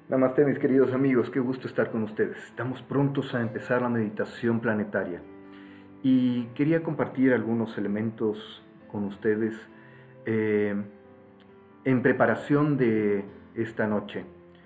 Namaste, mis queridos amigos, qué gusto estar con ustedes. Estamos prontos a empezar la meditación planetaria y quería compartir algunos elementos con ustedes eh, en preparación de esta noche.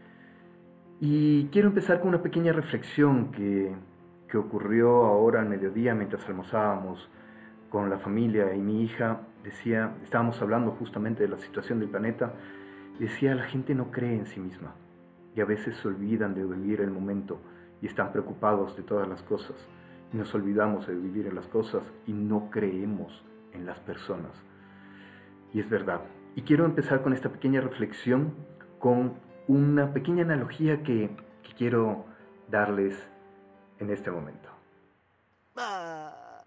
Y quiero empezar con una pequeña reflexión que ocurrió ahora al mediodía mientras almorzábamos con la familia y mi hija. Estábamos hablando justamente de la situación del planeta y decía, la gente no cree en sí misma y a veces se olvidan de vivir el momento y están preocupados de todas las cosas y nos olvidamos de vivir en las cosas y no creemos en las personas. Y es verdad. Y quiero empezar con esta pequeña reflexión con una pequeña analogía que quiero darles en este momento. Ah.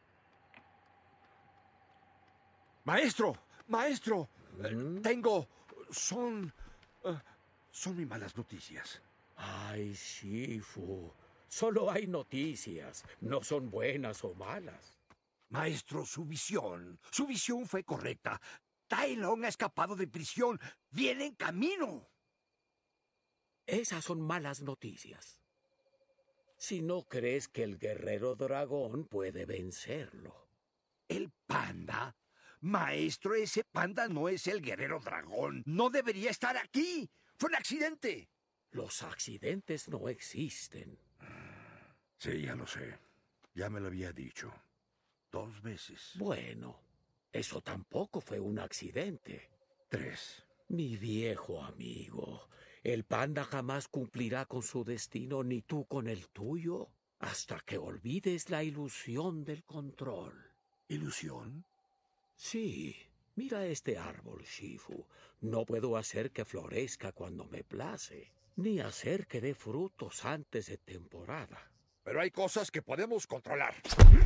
Maestro, maestro, tengo... Son... eh, son muy malas noticias. Ay, Shifu, solo hay noticias, no son buenas o malas. Maestro, su visión fue correcta. Tai Lung ha escapado de prisión. Viene en camino. Esas son malas noticias. Si no crees que el guerrero dragón puede vencerlo. ¿El panda? Maestro, ese panda no es el guerrero dragón. No debería estar aquí. Fue un accidente. Los accidentes no existen. Sí, ya lo sé. Ya me lo había dicho. 2 veces. Bueno, eso tampoco fue un accidente. 3. Mi viejo amigo, el panda jamás cumplirá con su destino ni tú con el tuyo hasta que olvides la ilusión del control. ¿Ilusión? Sí, mira este árbol, Shifu. No puedo hacer que florezca cuando me place, ni hacer que dé frutos antes de temporada. Pero hay cosas que podemos controlar.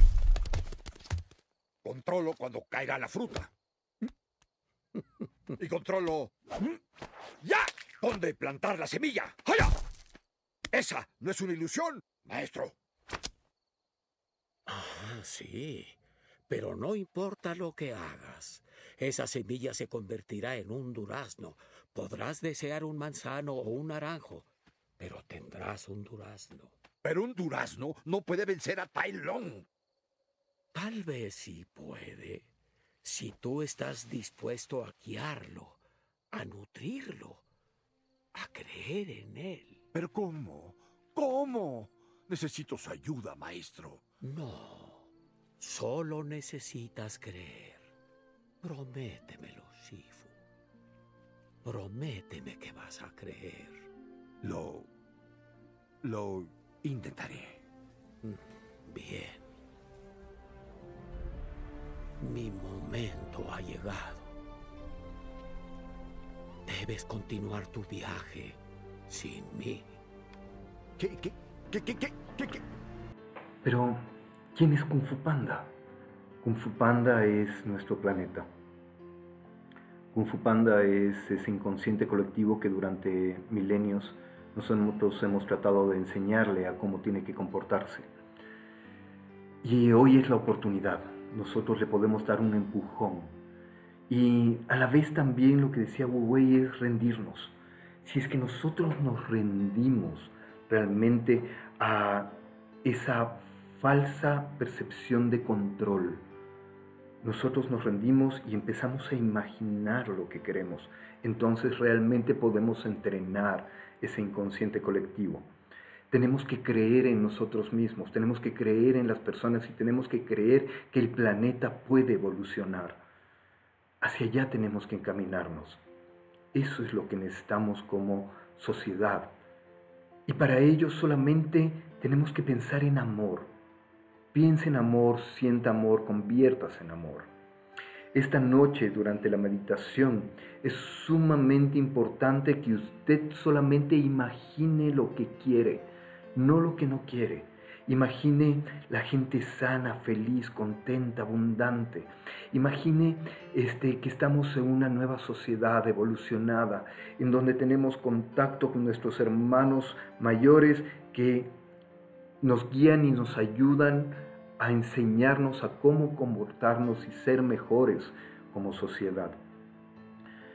Controlo cuando caiga la fruta. Y controlo... ¡Ya! ¿Dónde plantar la semilla? ¡Haya! Esa no es una ilusión, maestro. Ah, sí, pero no importa lo que hagas. Esa semilla se convertirá en un durazno. Podrás desear un manzano o un naranjo, pero tendrás un durazno. Pero un durazno no puede vencer a Tai Lung. Tal vez sí puede, si tú estás dispuesto a guiarlo, a nutrirlo, a creer en él. ¿Pero cómo? ¿Cómo? Necesito su ayuda, maestro. No, solo necesitas creer. Prométemelo, Shifu. Prométeme que vas a creer. Lo intentaré. Bien. Mi momento ha llegado. Debes continuar tu viaje sin mí. ¿Qué? Pero, ¿quién es Kung Fu Panda? Kung Fu Panda es nuestro planeta. Kung Fu Panda es ese inconsciente colectivo que durante milenios nosotros hemos tratado de enseñarle a cómo tiene que comportarse. Y hoy es la oportunidad. Nosotros le podemos dar un empujón. Y a la vez también lo que decía Wu Wei es rendirnos. Si es que nosotros nos rendimos realmente a esa falsa percepción de control, nosotros nos rendimos y empezamos a imaginar lo que queremos, entonces realmente podemos entrenar ese inconsciente colectivo. Tenemos que creer en nosotros mismos, tenemos que creer en las personas y tenemos que creer que el planeta puede evolucionar. Hacia allá tenemos que encaminarnos. Eso es lo que necesitamos como sociedad. Y para ello solamente tenemos que pensar en amor. Piensa en amor, sienta amor, conviértase en amor. Esta noche, durante la meditación, es sumamente importante que usted solamente imagine lo que quiere, no lo que no quiere. Imagine la gente sana, feliz, contenta, abundante. Imagine que estamos en una nueva sociedad evolucionada, en donde tenemos contacto con nuestros hermanos mayores que nos guían y nos ayudan a enseñarnos a cómo comportarnos y ser mejores como sociedad.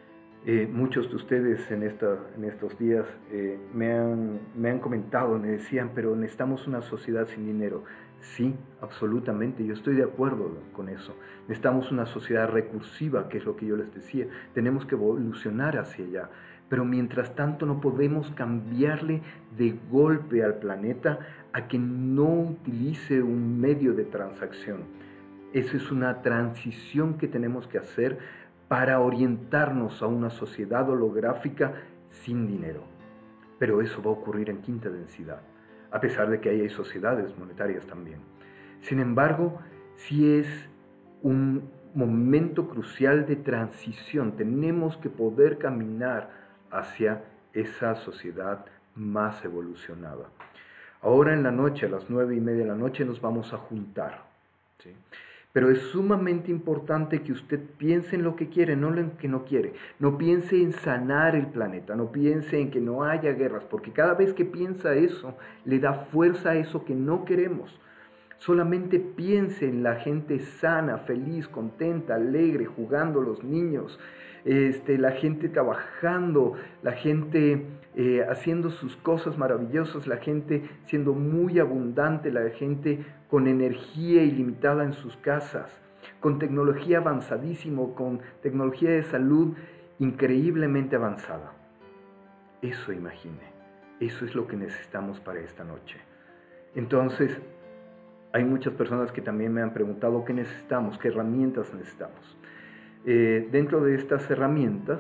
Muchos de ustedes en estos días me han comentado, me decían, pero necesitamos una sociedad sin dinero. Sí, absolutamente, yo estoy de acuerdo con eso. Necesitamos una sociedad recursiva, que es lo que yo les decía. Tenemos que evolucionar hacia allá. Pero mientras tanto no podemos cambiarle de golpe al planeta a que no utilice un medio de transacción. Esa es una transición que tenemos que hacer para orientarnos a una sociedad holográfica sin dinero. Pero eso va a ocurrir en quinta densidad, a pesar de que hay sociedades monetarias también. Sin embargo, sí es un momento crucial de transición. Tenemos que poder caminar hacia esa sociedad más evolucionada. Ahora en la noche, a las 9:30 de la noche, nos vamos a juntar, ¿sí? Pero es sumamente importante que usted piense en lo que quiere, no en lo que no quiere. No piense en sanar el planeta, no piense en que no haya guerras, porque cada vez que piensa eso, le da fuerza a eso que no queremos. Solamente piense en la gente sana, feliz, contenta, alegre, jugando los niños, la gente trabajando, la gente haciendo sus cosas maravillosas, la gente siendo muy abundante, la gente con energía ilimitada en sus casas, con tecnología avanzadísimo, con tecnología de salud increíblemente avanzada. Eso imagine, eso es lo que necesitamos para esta noche. Entonces, hay muchas personas que también me han preguntado qué necesitamos, qué herramientas necesitamos. Dentro de estas herramientas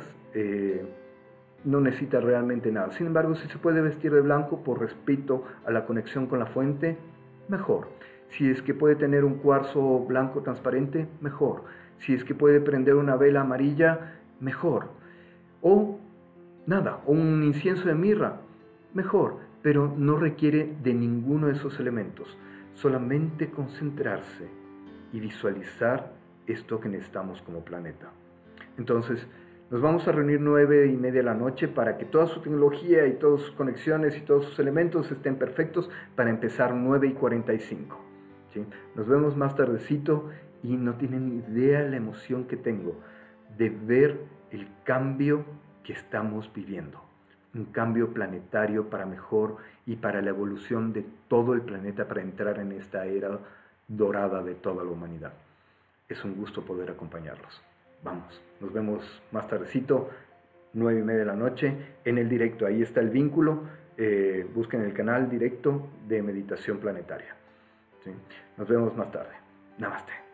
no necesita realmente nada. Sin embargo, si se puede vestir de blanco por respeto a la conexión con la fuente, mejor. Si es que puede tener un cuarzo blanco transparente, mejor. Si es que puede prender una vela amarilla, mejor. O nada, o un incienso de mirra, mejor. Pero no requiere de ninguno de esos elementos. Solamente concentrarse y visualizar esto que necesitamos como planeta. Entonces, nos vamos a reunir 9:30 de la noche para que toda su tecnología y todas sus conexiones y todos sus elementos estén perfectos para empezar 9:45. ¿Sí? Nos vemos más tardecito y no tienen idea la emoción que tengo de ver el cambio que estamos viviendo. Un cambio planetario para mejor y para la evolución de todo el planeta para entrar en esta era dorada de toda la humanidad. Es un gusto poder acompañarlos. Vamos, nos vemos más tardecito, 9:30 de la noche, en el directo. Ahí está el vínculo. Busquen el canal directo de Meditación Planetaria. ¿Sí? Nos vemos más tarde. Namaste.